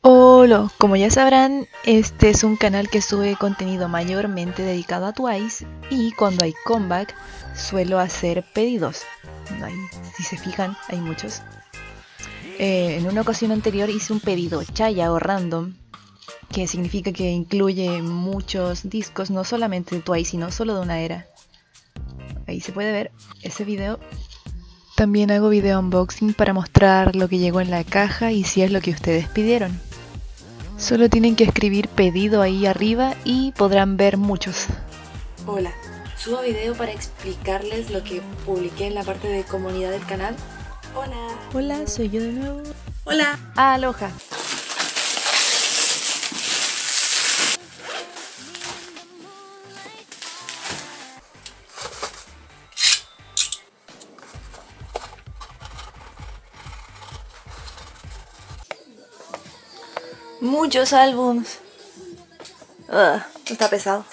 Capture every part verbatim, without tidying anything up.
Hola, como ya sabrán, este es un canal que sube contenido mayormente dedicado a Twice y cuando hay comeback suelo hacer pedidos. No hay- si se fijan, hay muchos. Eh, en una ocasión anterior hice un pedido chaya o random, que significa que incluye muchos discos, no solamente de Twice, sino solo de una era. Ahí se puede ver ese video. También hago video unboxing para mostrar lo que llegó en la caja y si es lo que ustedes pidieron. Solo tienen que escribir pedido ahí arriba y podrán ver muchos. Hola, subo video para explicarles lo que publiqué en la parte de comunidad del canal. Hola. Hola, soy yo de nuevo. Hola. Aloha. Muchos álbums. Ugh, está pesado.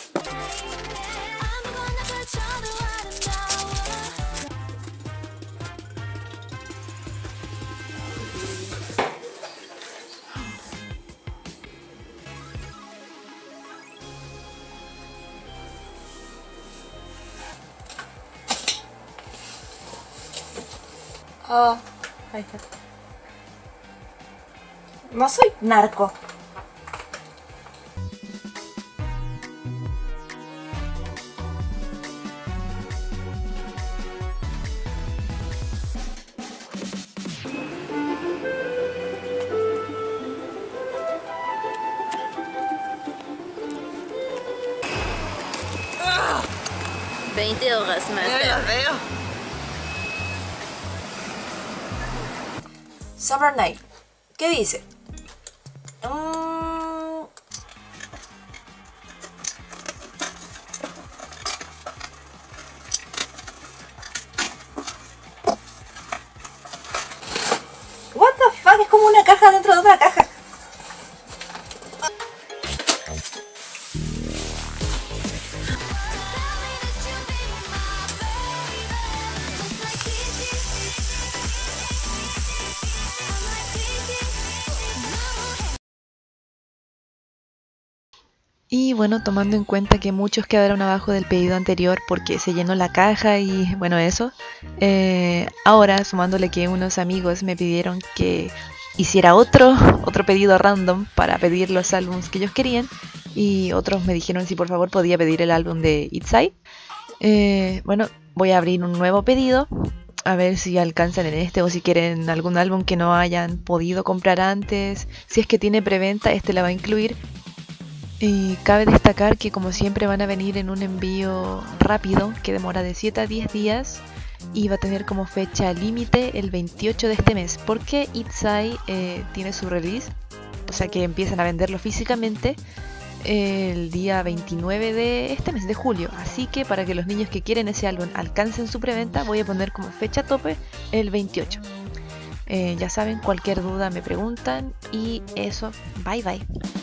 Oh, ahí está. No soy narco. veinte horas más tarde. Summer Night. ¿Qué dice? Mm. What the fuck, es como una caja dentro de otra caja. Y bueno, tomando en cuenta que muchos quedaron abajo del pedido anterior porque se llenó la caja y bueno eso, eh, ahora sumándole que unos amigos me pidieron que hiciera otro, otro pedido random para pedir los álbumes que ellos querían y otros me dijeron si por favor podía pedir el álbum de ITZY. Eh, bueno, voy a abrir un nuevo pedido a ver si alcanzan en este o si quieren algún álbum que no hayan podido comprar antes. Si es que tiene preventa, este la va a incluir. Y cabe destacar que como siempre van a venir en un envío rápido que demora de siete a diez días y va a tener como fecha límite el veintiocho de este mes porque ITZY eh, tiene su release, o sea que empiezan a venderlo físicamente el día veintinueve de este mes de julio, así que para que los niños que quieren ese álbum alcancen su preventa voy a poner como fecha tope el veintiocho. Eh, ya saben, cualquier duda me preguntan y eso, bye bye.